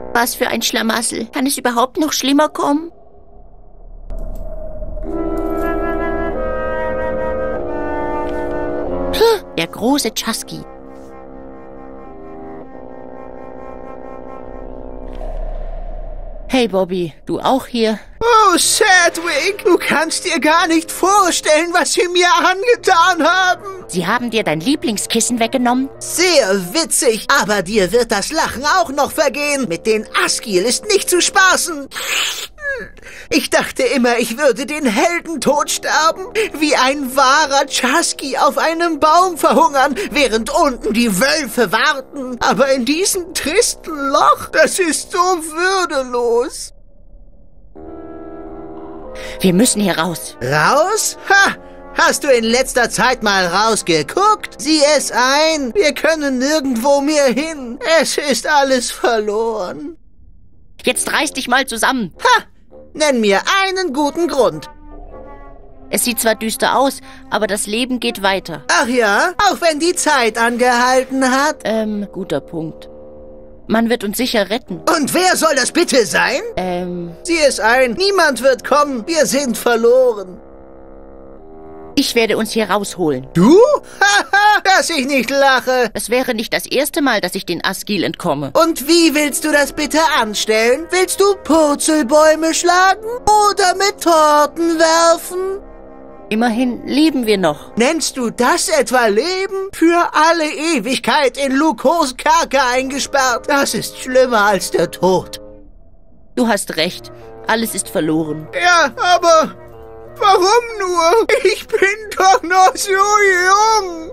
Was für ein Schlamassel. Kann es überhaupt noch schlimmer kommen? Der große Chusky. Hey Bobby, du auch hier? Oh, Sedgwick, du kannst dir gar nicht vorstellen, was sie mir angetan haben. Sie haben dir dein Lieblingskissen weggenommen? Sehr witzig, aber dir wird das Lachen auch noch vergehen. Mit den Asgiel ist nicht zu spaßen. Ich dachte immer, ich würde den Heldentod sterben, wie ein wahrer Chusky auf einem Baum verhungern, während unten die Wölfe warten. Aber in diesem tristen Loch, das ist so würdelos. Wir müssen hier raus. Raus? Ha! Hast du in letzter Zeit mal rausgeguckt? Sieh es ein, wir können nirgendwo mehr hin. Es ist alles verloren. Jetzt reiß dich mal zusammen. Ha! Nenn mir einen guten Grund. Es sieht zwar düster aus, aber das Leben geht weiter. Ach ja? Auch wenn die Zeit angehalten hat? Guter Punkt. Man wird uns sicher retten. Und wer soll das bitte sein? Sieh es ein, niemand wird kommen. Wir sind verloren. Ich werde uns hier rausholen. Du? Haha, dass ich nicht lache. Es wäre nicht das erste Mal, dass ich den Asgiel entkomme. Und wie willst du das bitte anstellen? Willst du Purzelbäume schlagen oder mit Torten werfen? Immerhin leben wir noch. Nennst du das etwa Leben? Für alle Ewigkeit in Lukos Kerker eingesperrt. Das ist schlimmer als der Tod. Du hast recht. Alles ist verloren. Ja, aber warum nur? Ich bin doch noch so jung.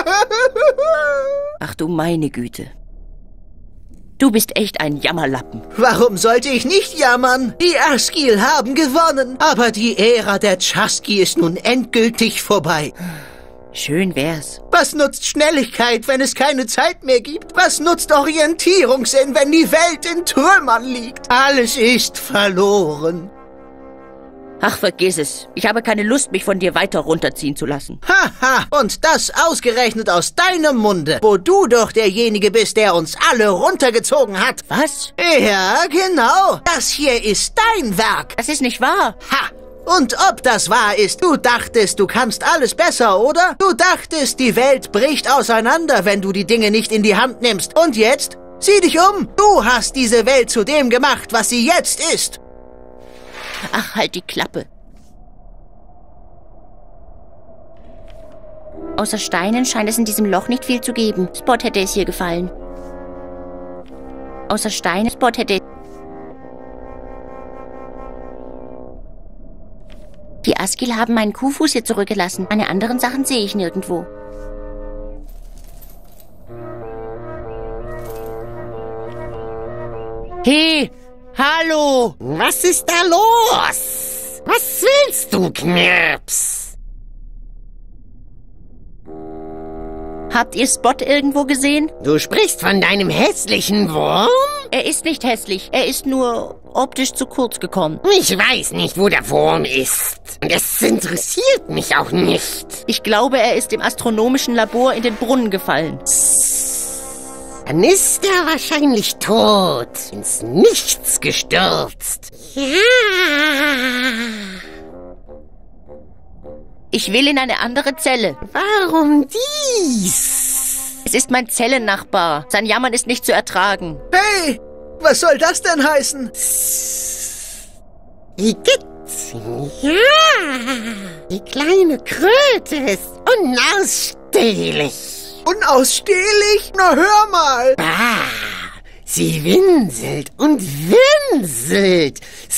Ach du meine Güte. Du bist echt ein Jammerlappen. Warum sollte ich nicht jammern? Die Asgiel haben gewonnen, aber die Ära der Chusky ist nun endgültig vorbei. Schön wär's. Was nutzt Schnelligkeit, wenn es keine Zeit mehr gibt? Was nutzt Orientierungssinn, wenn die Welt in Trümmern liegt? Alles ist verloren. Ach, vergiss es. Ich habe keine Lust, mich von dir weiter runterziehen zu lassen. Haha, und das ausgerechnet aus deinem Munde, wo du doch derjenige bist, der uns alle runtergezogen hat. Was? Ja, genau. Das hier ist dein Werk. Das ist nicht wahr. Ha! Und ob das wahr ist, du dachtest, du kannst alles besser, oder? Du dachtest, die Welt bricht auseinander, wenn du die Dinge nicht in die Hand nimmst. Und jetzt? Sieh dich um. Du hast diese Welt zu dem gemacht, was sie jetzt ist. Ach, halt die Klappe. Außer Steinen scheint es in diesem Loch nicht viel zu geben. Spot hätte es hier gefallen. Außer Steinen, Spot hätte... Die Asgiel haben meinen Kuhfuß hier zurückgelassen. Meine anderen Sachen sehe ich nirgendwo. Hey! Hallo! Was ist da los? Was willst du, Knirps? Habt ihr Spot irgendwo gesehen? Du sprichst von deinem hässlichen Wurm? Er ist nicht hässlich. Er ist nur optisch zu kurz gekommen. Ich weiß nicht, wo der Wurm ist. Und es interessiert mich auch nicht. Ich glaube, er ist im astronomischen Labor in den Brunnen gefallen. Dann ist er wahrscheinlich tot, ins Nichts gestürzt. Ja. Ich will in eine andere Zelle. Warum dies? Es ist mein Zellennachbar. Sein Jammern ist nicht zu ertragen. Hey, was soll das denn heißen? Igitt. Ja, die kleine Kröte ist unausstehlich. Unausstehlich? Na hör mal. Bah, sie winselt und winselt.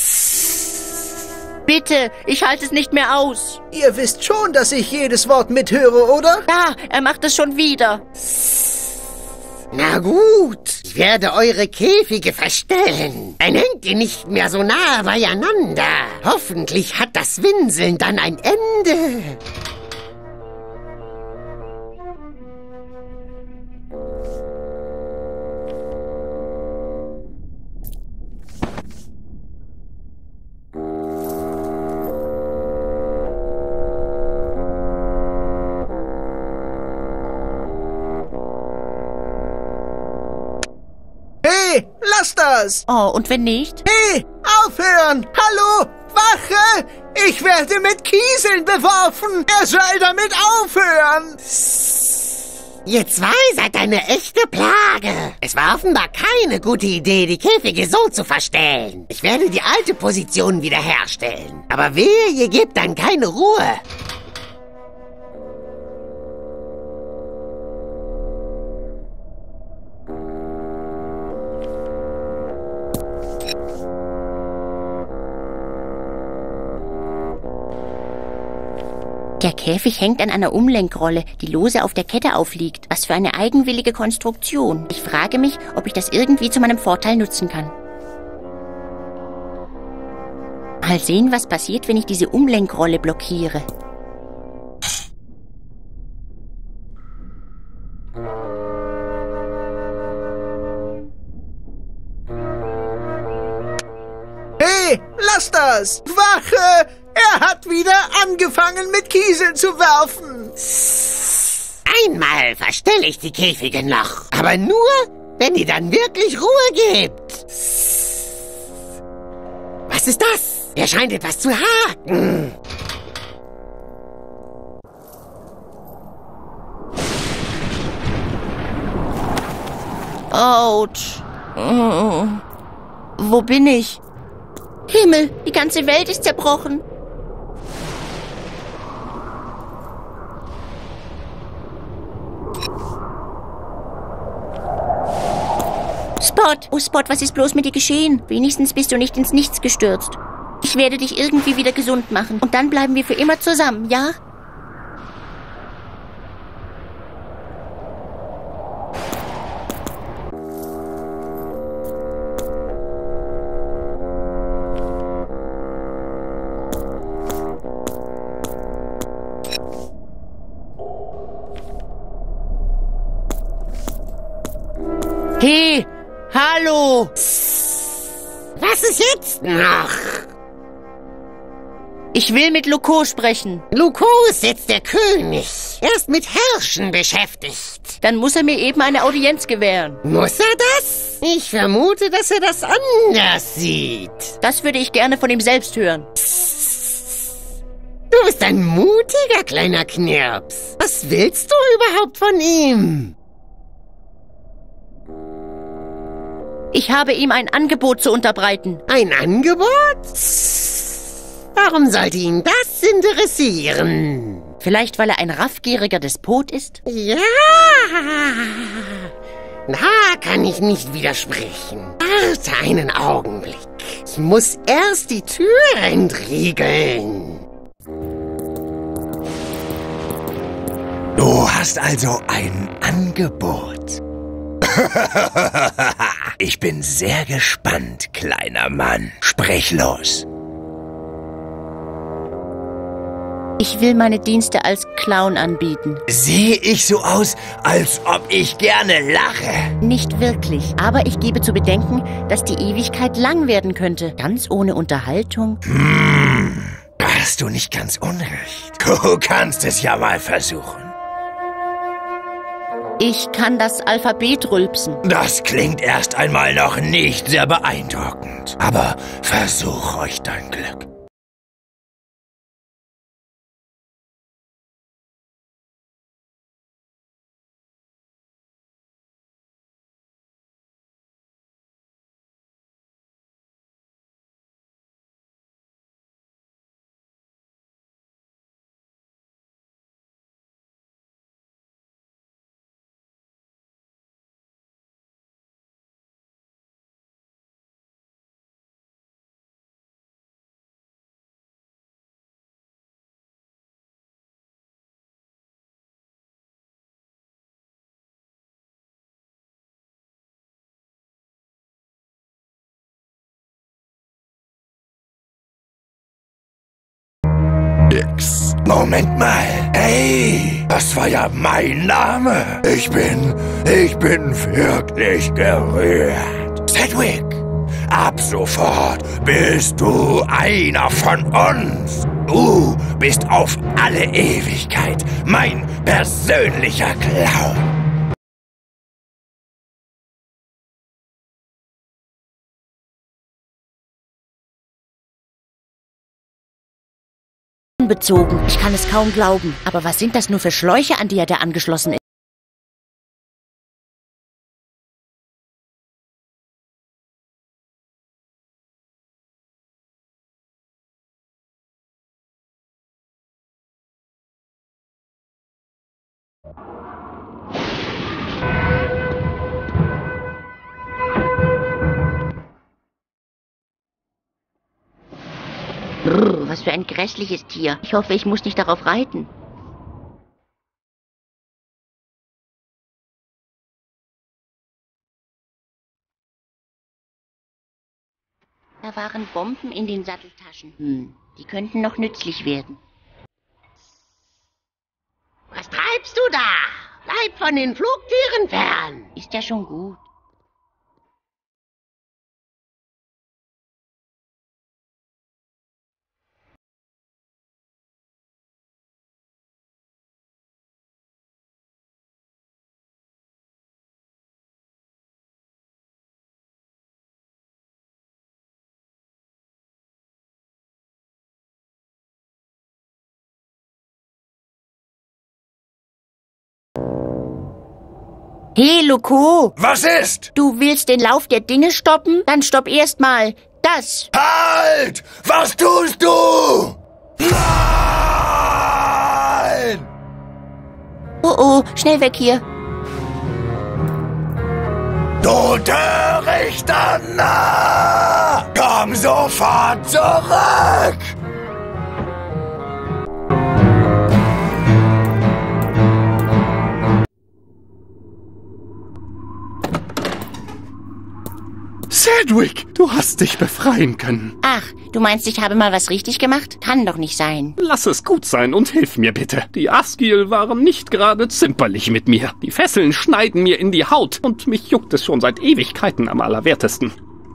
Bitte, ich halte es nicht mehr aus. Ihr wisst schon, dass ich jedes Wort mithöre, oder? Ja, er macht es schon wieder. Na gut, ich werde eure Käfige verstellen. Dann hängt ihr nicht mehr so nah beieinander. Hoffentlich hat das Winseln dann ein Ende. Hey, lass das! Oh, und wenn nicht? Hey, aufhören! Hallo, Wache! Ich werde mit Kieseln beworfen! Er soll damit aufhören! Ihr zwei seid eine echte Plage. Es war offenbar keine gute Idee, die Käfige so zu verstellen. Ich werde die alte Position wiederherstellen. Aber wehe, ihr gebt dann keine Ruhe. Der Käfig hängt an einer Umlenkrolle, die lose auf der Kette aufliegt. Was für eine eigenwillige Konstruktion. Ich frage mich, ob ich das irgendwie zu meinem Vorteil nutzen kann. Mal sehen, was passiert, wenn ich diese Umlenkrolle blockiere. Hey, lass das! Wache! Er hat wieder angefangen, mit Kieseln zu werfen. Einmal verstelle ich die Käfige noch. Aber nur, wenn ihr dann wirklich Ruhe gebt. Was ist das? Er scheint etwas zu haken. Autsch. Oh. Wo bin ich? Himmel, die ganze Welt ist zerbrochen. Spot! Oh Spot, was ist bloß mit dir geschehen? Wenigstens bist du nicht ins Nichts gestürzt. Ich werde dich irgendwie wieder gesund machen. Und dann bleiben wir für immer zusammen, ja? Hey! Hallo! Was ist jetzt noch? Ich will mit Luko sprechen. Luko ist jetzt der König. Er ist mit Herrschen beschäftigt. Dann muss er mir eben eine Audienz gewähren. Muss er das? Ich vermute, dass er das anders sieht. Das würde ich gerne von ihm selbst hören. Du bist ein mutiger kleiner Knirps. Was willst du überhaupt von ihm? Ich habe ihm ein Angebot zu unterbreiten. Ein Angebot? Warum sollte ihn das interessieren? Vielleicht, weil er ein raffgieriger Despot ist? Ja, da kann ich nicht widersprechen. Warte einen Augenblick. Ich muss erst die Tür entriegeln. Du hast also ein Angebot. Ich bin sehr gespannt, kleiner Mann. Sprich los. Ich will meine Dienste als Clown anbieten. Sehe ich so aus, als ob ich gerne lache? Nicht wirklich, aber ich gebe zu bedenken, dass die Ewigkeit lang werden könnte. Ganz ohne Unterhaltung. Hast du nicht ganz unrecht. Du kannst es ja mal versuchen. Ich kann das Alphabet rülpsen. Das klingt erst einmal noch nicht sehr beeindruckend. Aber versuch euch dein Glück. Nix. Moment mal. Hey, das war ja mein Name. Ich bin wirklich gerührt. Sedgwick, ab sofort bist du einer von uns. Du bist auf alle Ewigkeit mein persönlicher Clown. bezogen. Ich kann es kaum glauben. Aber was sind das nur für Schläuche, an die er da angeschlossen ist? Brrr, was für ein grässliches Tier. Ich hoffe, ich muss nicht darauf reiten. Da waren Bomben in den Satteltaschen. Die könnten noch nützlich werden. Was treibst du da? Bleib von den Flugtieren fern. Ist ja schon gut. Hey, Loco! Was ist? Du willst den Lauf der Dinge stoppen? Dann stopp erstmal das. Halt! Was tust du? Nein! Oh, schnell weg hier. Du törichter Narr! Komm sofort zurück! Sedgwick, du hast dich befreien können. Ach, du meinst, ich habe mal was richtig gemacht? Kann doch nicht sein. Lass es gut sein und hilf mir bitte. Die Asgiel waren nicht gerade zimperlich mit mir. Die Fesseln schneiden mir in die Haut und mich juckt es schon seit Ewigkeiten am allerwertesten.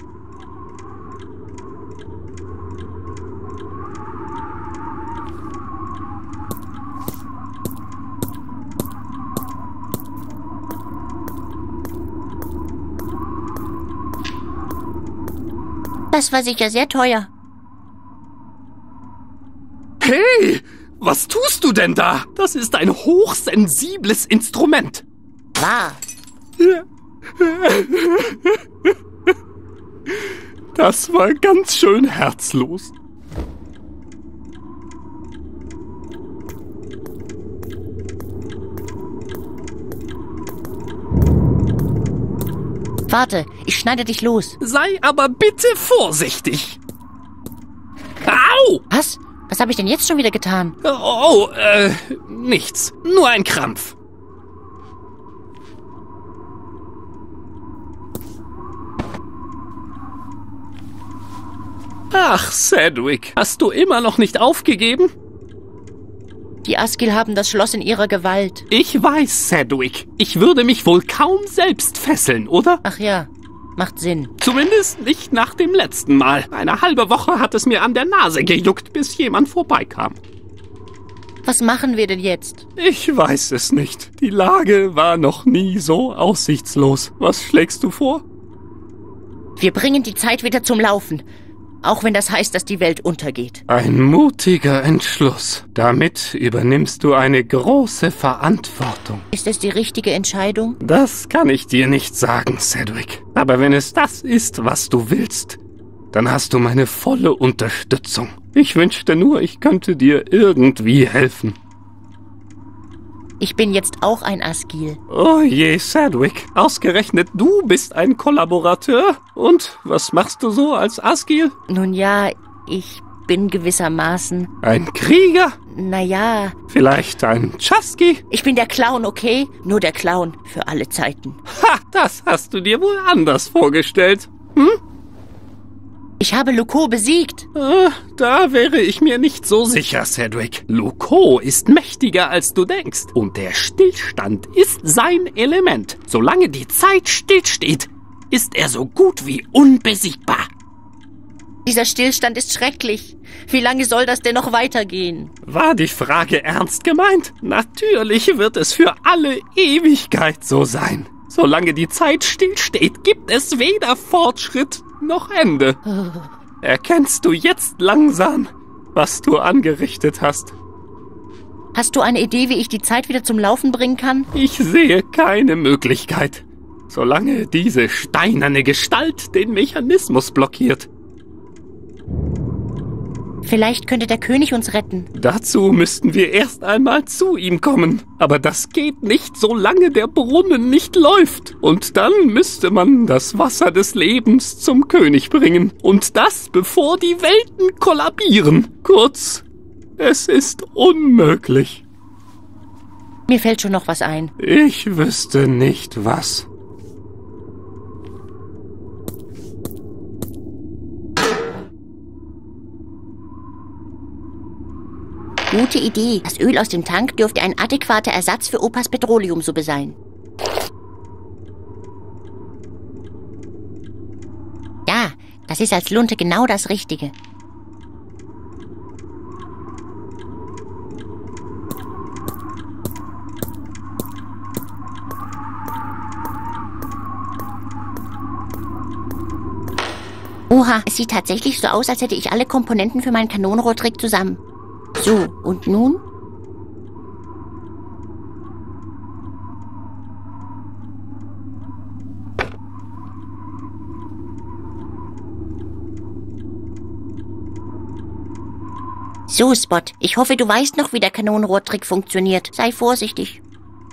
Das war sicher sehr teuer. Hey, was tust du denn da? Das ist ein hochsensibles Instrument. Wahr. Das war ganz schön herzlos. Warte, ich schneide dich los. Sei aber bitte vorsichtig. Au! Was? Was habe ich denn jetzt schon wieder getan? Nichts. Nur ein Krampf. Ach, Sedgwick, hast du immer noch nicht aufgegeben? Die Asgiel haben das Schloss in ihrer Gewalt. Ich weiß, Sedgwick. Ich würde mich wohl kaum selbst fesseln, oder? Ach ja, macht Sinn. Zumindest nicht nach dem letzten Mal. Eine halbe Woche hat es mir an der Nase gejuckt, bis jemand vorbeikam. Was machen wir denn jetzt? Ich weiß es nicht. Die Lage war noch nie so aussichtslos. Was schlägst du vor? Wir bringen die Zeit wieder zum Laufen. Auch wenn das heißt, dass die Welt untergeht. Ein mutiger Entschluss. Damit übernimmst du eine große Verantwortung. Ist es die richtige Entscheidung? Das kann ich dir nicht sagen, Sedgwick. Aber wenn es das ist, was du willst, dann hast du meine volle Unterstützung. Ich wünschte nur, ich könnte dir irgendwie helfen. Ich bin jetzt auch ein Asgiel. Oh je, Sedgwick. Ausgerechnet du bist ein Kollaborateur? Und was machst du so als Asgiel? Nun ja, ich bin gewissermaßen... Ein Krieger? Naja... Vielleicht ein Chusky? Ich bin der Clown, okay? Nur der Clown für alle Zeiten. Ha, das hast du dir wohl anders vorgestellt. Hm? Ich habe Loco besiegt. Da wäre ich mir nicht so sicher, Sedgwick. Loco ist mächtiger, als du denkst. Und der Stillstand ist sein Element. Solange die Zeit stillsteht, ist er so gut wie unbesiegbar. Dieser Stillstand ist schrecklich. Wie lange soll das denn noch weitergehen? War die Frage ernst gemeint? Natürlich wird es für alle Ewigkeit so sein. Solange die Zeit stillsteht, gibt es weder Fortschritt noch Ende. Erkennst du jetzt langsam, was du angerichtet hast. Hast du eine Idee, wie ich die Zeit wieder zum Laufen bringen kann? Ich sehe keine Möglichkeit, solange diese steinerne Gestalt den Mechanismus blockiert. Vielleicht könnte der König uns retten. Dazu müssten wir erst einmal zu ihm kommen. Aber das geht nicht, solange der Brunnen nicht läuft. Und dann müsste man das Wasser des Lebens zum König bringen. Und das, bevor die Welten kollabieren. Kurz, es ist unmöglich. Mir fällt schon noch was ein. Ich wüsste nicht, was. Gute Idee. Das Öl aus dem Tank dürfte ein adäquater Ersatz für Opas Petroleumsuppe sein. Ja, das ist als Lunte genau das Richtige. Oha, es sieht tatsächlich so aus, als hätte ich alle Komponenten für meinen Kanonenrohrtrick zusammen. So, und nun? So, Spot, ich hoffe, du weißt noch, wie der Kanonenrohrtrick funktioniert. Sei vorsichtig.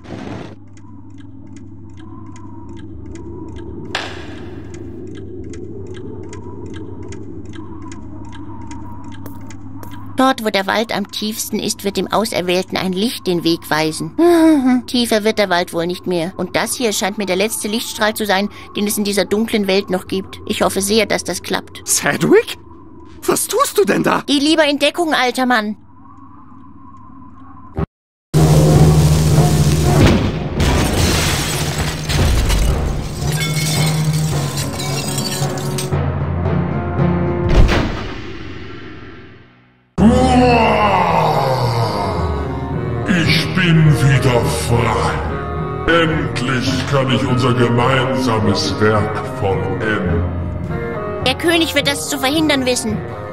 Dort, wo der Wald am tiefsten ist, wird dem Auserwählten ein Licht den Weg weisen. Tiefer wird der Wald wohl nicht mehr. Und das hier scheint mir der letzte Lichtstrahl zu sein, den es in dieser dunklen Welt noch gibt. Ich hoffe sehr, dass das klappt. Sedgwick? Was tust du denn da? Geh lieber in Deckung, alter Mann. Ich bin wieder frei. Endlich kann ich unser gemeinsames Werk vollenden. Der König wird das zu verhindern wissen.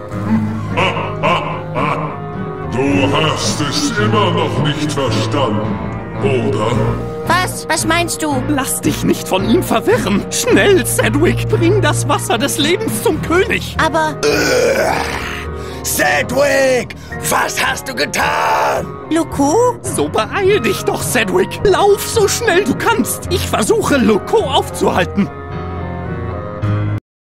Du hast es immer noch nicht verstanden, oder? Was? Was meinst du? Lass dich nicht von ihm verwirren. Schnell, Sedgwick, bring das Wasser des Lebens zum König. Aber... Sedgwick, was hast du getan? Loco? So beeil dich doch, Sedgwick. Lauf so schnell du kannst. Ich versuche, Loco aufzuhalten.